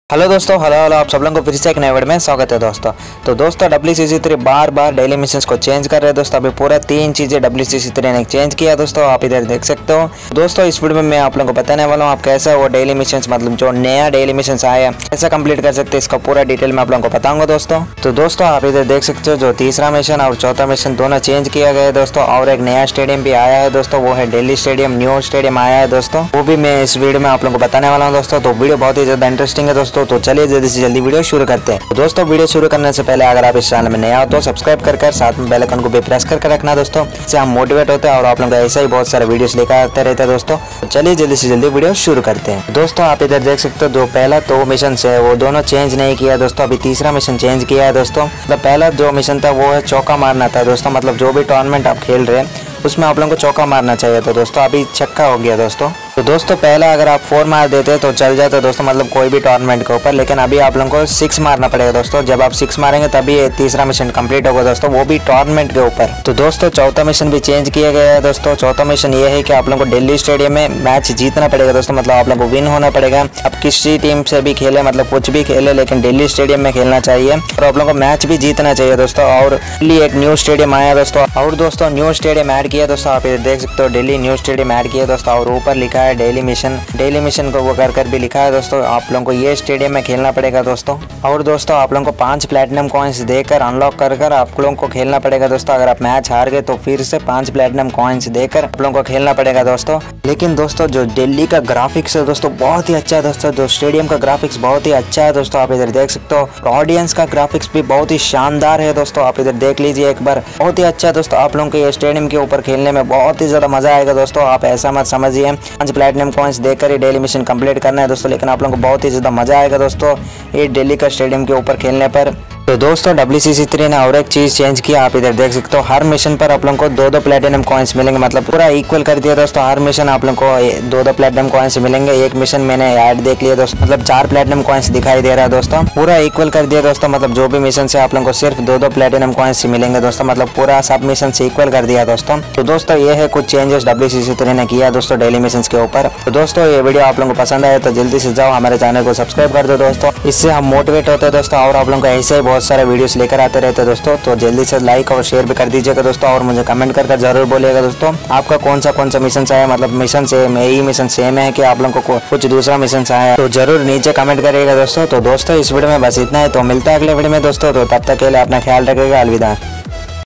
Hello दोस्तों, hello आप सब लोगों को फिर से एक नए वीडियो में स्वागत है दोस्तों। तो दोस्तों WCC3 बार डेली मिशंस को चेंज कर रहे हैं दोस्तों। अभी पूरा 3 चीज़ें WCC3 ने चेंज किया दोस्तों, आप इधर देख सकते हो। दोस्तों इस वीडियो में मैं आप लोगों को बताने वाला हूँ आप कैसा वो डेली मिशंस मतलब जो नया डेली मिशंस आया कैसा कंप्लीट कर सकते हैं, इसका पूरा डिटेल में आप लोगों को बताऊंगा दोस्तों। तो दोस्तों आप इधर देख सकते हो जो तीसरा मिशन और चौथा मिशन दोनों चेंज किया गया है दोस्तों। और एक नया स्टेडियम भी आया है दोस्तों, वो है दिल्ली स्टेडियम न्यू स्टेडियम आया है दोस्तों। वो भी मैं इस वीडियो में आप लोगों को बताने वाला हूँ दोस्तों। तो वीडियो बहुत ही ज्यादा इंटरेस्टिंग है दोस्तों, तो चलिए जल्दी वीडियो शुरू करते हैं। तो दोस्तों वीडियो शुरू करने से पहले अगर आप इस चैनल में नया हो तो सब्सक्राइब कर साथ में बेल आइकन को भी प्रेस करके रखना दोस्तों। इससे हम मोटिवेट होते हैं और आप लोगों को ऐसा ही बहुत सारे वीडियोस लेकर आते रहते हैं दोस्तों। तो चलिए जल्दी से जल्दी वीडियो शुरू करते हैं। दोस्तों आप इधर देख सकते हो जो पहला 2 मिशन है वो दोनों चेंज नहीं किया दोस्तों, अभी तीसरा मिशन चेंज किया है दोस्तों। मतलब पहला जो मिशन था वो है चौका मारना था दोस्तों, मतलब जो भी टूर्नामेंट आप खेल रहे हैं उसमें आप लोगों को चौका मारना चाहिए था दोस्तों, अभी छक्का हो गया दोस्तों। तो दोस्तों पहला अगर आप 4 मार देते तो चल जाता दोस्तों, मतलब कोई भी टूर्नामेंट के ऊपर, लेकिन अभी आप लोगों को 6 मारना पड़ेगा दोस्तों। जब आप 6 मारेंगे तभी तीसरा मिशन कंप्लीट होगा दोस्तों, वो भी टूर्नामेंट के ऊपर। तो दोस्तों चौथा मिशन भी चेंज किया गया है दोस्तों। चौथा मिशन ये है कि आप लोगों को दिल्ली स्टेडियम में मैच जीतना पड़ेगा दोस्तों, मतलब आप लोगों को विन होना पड़ेगा। अब किसी टीम से भी खेले मतलब कुछ भी खेले, लेकिन दिल्ली स्टेडियम में खेलना चाहिए और आप लोगों को मैच भी जीतना चाहिए दोस्तों। और दिल्ली एक न्यू स्टेडियम आया दोस्तों, और दोस्तों न्यू स्टेडियम ऐड किया दोस्तों, आप देख सकते हो दिल्ली न्यू स्टेडियम ऐड किया दोस्तों। और ऊपर लिखा है डेली मिशन को वो कर भी लिखा है दोस्तों। आप लोगों को ये स्टेडियम में खेलना पड़ेगा दोस्तों। और दोस्तों आप लोगों को 5 प्लेटिनम कॉइन्स देकर अनलॉक कर आप लोगों को खेलना पड़ेगा दोस्तों। अगर आप मैच हार गए तो फिर से 5 प्लेटिनम कॉइन्स देकर आप लोगों को खेलना पड़ेगा दोस्तों। लेकिन दोस्तों जो दिल्ली का ग्राफिक्स है दोस्तों बहुत ही अच्छा है दोस्तों, जो स्टेडियम का ग्राफिक्स बहुत ही अच्छा है दोस्तों, आप इधर देख सकते हो। ऑडियंस का ग्राफिक्स भी बहुत ही शानदार है दोस्तों, आप इधर देख लीजिए एक बार, बहुत ही अच्छा है दोस्तों। आप लोगों को ये स्टेडियम के ऊपर खेलने में बहुत ही ज्यादा मजा आएगा दोस्तों। आप ऐसा मत समझिए 5 प्लेटिनम कॉइन्स देकर ही डेली मिशन कंप्लीट करना है दोस्तों, लेकिन आप लोगों को बहुत ही ज्यादा मजा आएगा दोस्तों ये दिल्ली का स्टेडियम के ऊपर खेलने पर। तो दोस्तों WCC3 ने और एक चीज चेंज किया, आप इधर देख सकते हो। हर मिशन पर आप लोगों को 2-2 प्लेटिनम कॉइन्स मिलेंगे, मतलब पूरा इक्वल कर दिया दोस्तों। हर मिशन आप लोगों को 2-2 प्लेटिनम कॉइन्स मिलेंगे। एक मिशन मैंने ऐड देख लिया दोस्तों, मतलब 4 प्लेटिनम कॉइन्स दिखाई दे रहा है दोस्तों। पूरा इक्वल कर दिया दोस्तों, मतलब जो भी मिशन से आप लोगों को सिर्फ 2-2 प्लेटिनम कॉइन्स मिलेंगे दोस्तों, मतलब पूरा सब मिशन से इक्वल कर दिया दोस्तों। तो दोस्तों ये है कुछ चेंजेस WCC3 ने किया दोस्तों डेली मिशन के ऊपर। तो दोस्तों ये वीडियो आप लोगों को पसंद आया तो जल्दी से जाओ हमारे चैनल को सब्सक्राइब कर दो दोस्तों, इससे हम मोटिवेट होते हैं दोस्तों। और आप लोगों को ऐसे ही बहुत सारे वीडियोस लेकर आते रहते हैं दोस्तों। तो जल्दी से लाइक और शेयर भी कर दीजिएगा दोस्तों, और मुझे कमेंट कर जरूर बोलिएगा दोस्तों आपका कौन सा मिशन आया, मतलब मिशन सेम यही मिशन सेम है कि आप लोगों को कुछ दूसरा मिशन आया, तो जरूर नीचे कमेंट करिएगा दोस्तों। तो दोस्तों इस वीडियो में बस इतना है, तो मिलता है अगले वीडियो में दोस्तों। तो तब तक के लिए अपना ख्याल रखिएगा, अलविदा।